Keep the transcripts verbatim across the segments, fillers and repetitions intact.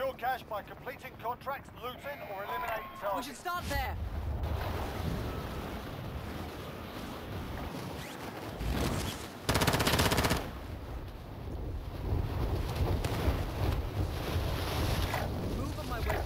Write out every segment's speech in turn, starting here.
Secure cash by completing contracts, looting, or eliminating targets. We should start there. Move on my way.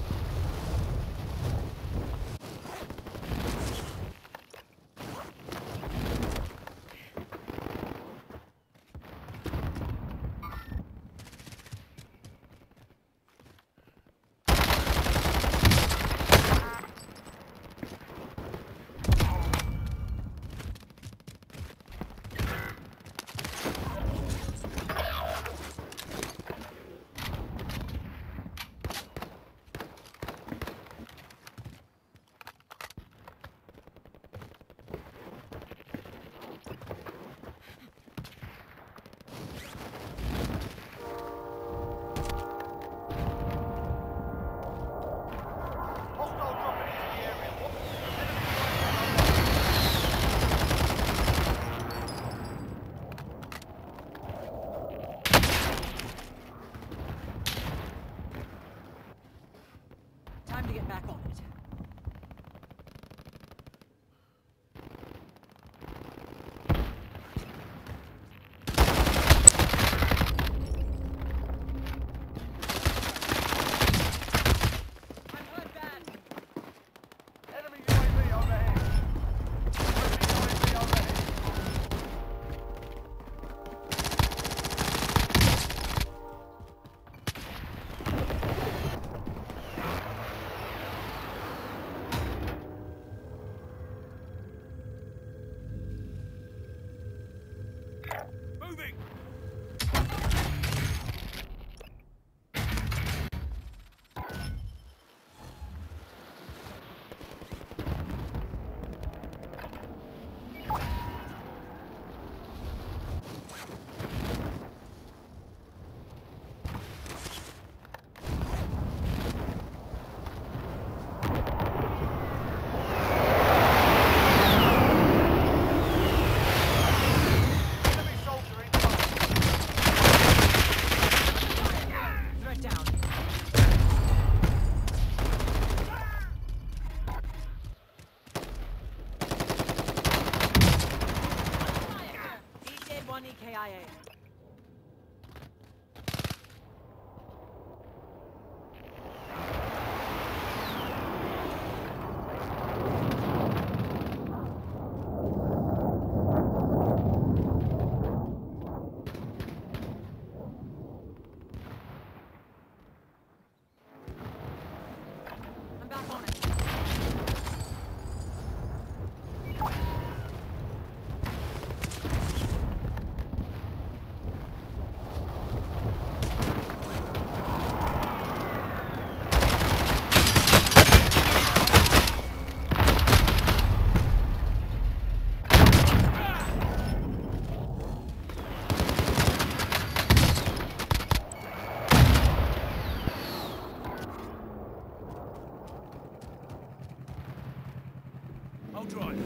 Time to get back on it. I'm hurt bad. Enemy U A V overhead. Enemy U A V overhead. Moving! Enemy soldier incoming. Threat down. He did one E K I A. I'm back on it. I'll drive.